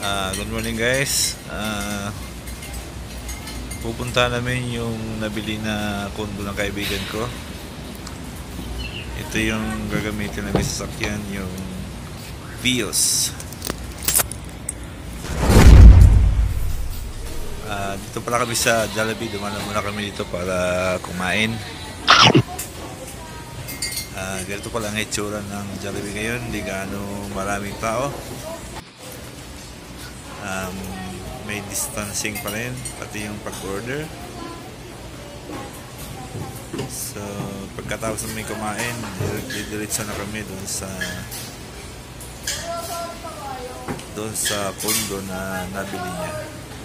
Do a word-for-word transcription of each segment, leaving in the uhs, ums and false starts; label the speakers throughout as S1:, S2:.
S1: Uh, good morning guys. Uh, pupunta namin yung nabili na condo ng kaibigan ko. Ito yung gagamitin ng sasakyan, yung Vios. Uh, dito pala kami sa Jollibee. Dumaan muna kami dito para kumain. Uh, ganito pala ang itsura ng Jollibee ngayon. Hindi gaano maraming tao. Um, may distancing pa rin pati yung pag-order. So pagkatapos namin kumain, didiretso na kami doon sa doon sa condo na nabili niya.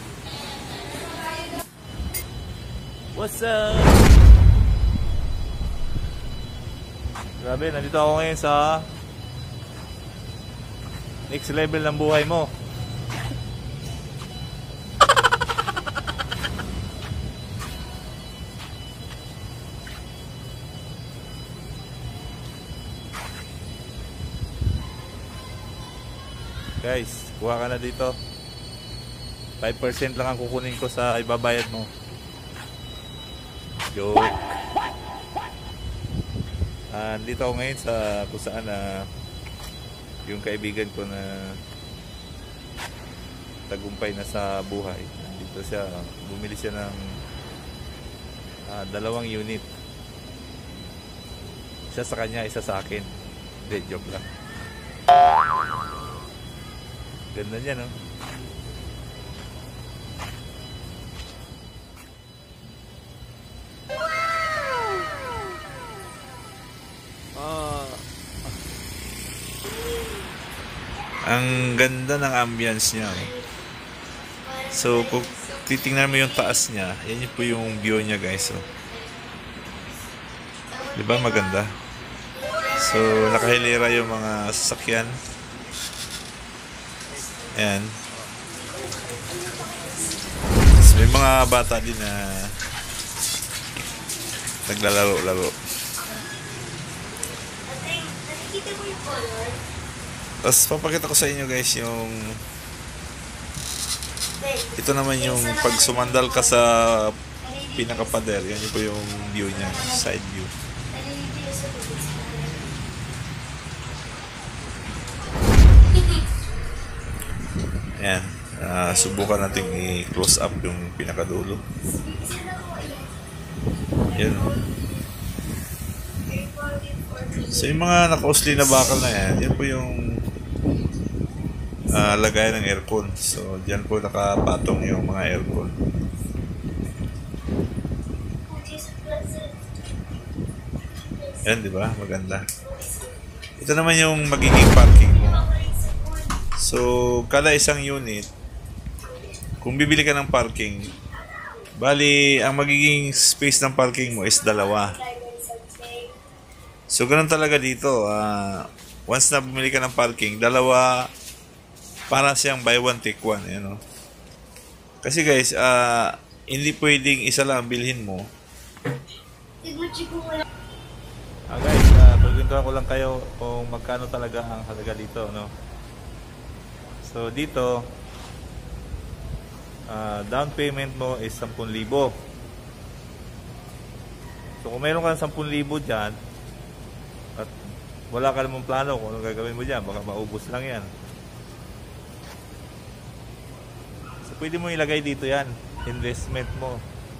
S1: What's up? Grabe, nandito ako ngayon sa next level ng buhay mo. Guys, kuha ka na dito. five percent lang ang kukunin ko sa ibabayad mo. Joke. Uh, dito ako ngayon sa kung saan na uh, yung kaibigan ko na tagumpay na sa buhay. Dito siya, bumili siya ng uh, dalawang unit. Isa sa kanya, isa sa akin. Hindi, joke lang. Ganda niya, no? Ah. Ang ganda ng ambience niya. So, kung titingnan mo yung taas niya, yan po yung view niya, guys. So, diba maganda? So, nakahilera yung mga sasakyan. Ayan. So, may mga bata din na naglalaro-laro. Tapos papakita ko sa inyo guys yung ito naman yung pag sumandal ka sa pinaka-pader. Yan yung po yung view niya, side view. Ayan, uh, subukan natin i-close up yung pinakadulo. Ayan. So yung mga naka-usli na bakal na yan, yan po yung uh, lagayan ng aircon. So dyan po nakapatong yung mga aircon. Ayan, diba? Maganda. Ito naman yung magiging parking mo. So, kada isang unit, kung bibili ka ng parking, bali, ang magiging space ng parking mo is dalawa. So, ganun talaga dito. Uh, once na bumili ka ng parking, dalawa, para siyang buy one, take one. You know? Kasi guys, uh, hindi pwedeng isa lang bilhin mo. Ah guys, uh, pagkintuhan ko lang kayo kung magkano talaga ang halaga dito, no? So dito, uh, down payment mo is ten thousand. So kung meron ka ng ten thousand dyan at wala ka namang plano kung anong gagawin mo dyan, baka maubos lang yan. So pwede mo ilagay dito yan, investment mo.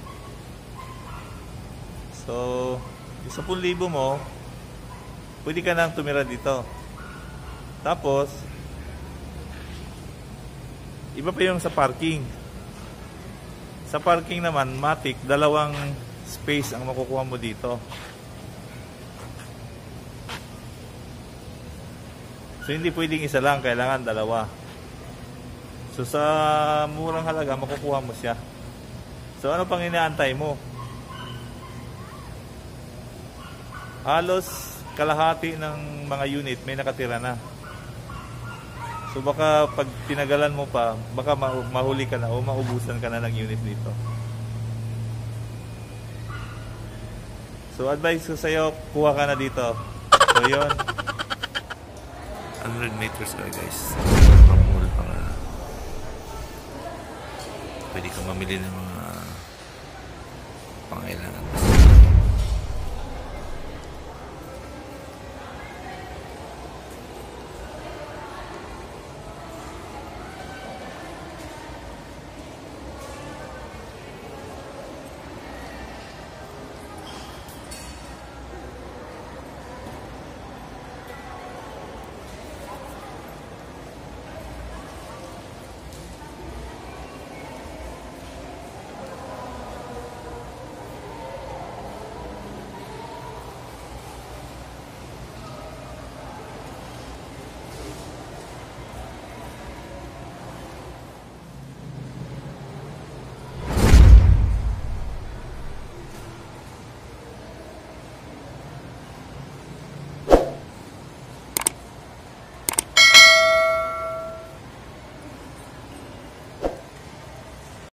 S1: So yung ten thousand mo, pwede ka nang tumira dito. Tapos iba pa yung sa parking. Sa parking naman, matik, dalawang space ang makukuha mo dito. So hindi pwedeng isa lang, kailangan dalawa. So sa murang halaga, makukuha mo siya. So ano pang inaantay mo? Halos kalahati ng mga unit may nakatira na. So baka pag tinagalan mo pa, baka mahuli ka na o maubusan ka na ng unit dito. So advice ko sa iyo, kuha ka na dito. So yun. one hundred meters na guys. Pamul pa nga. Pwede kang mamili ng mga pangailangan mo.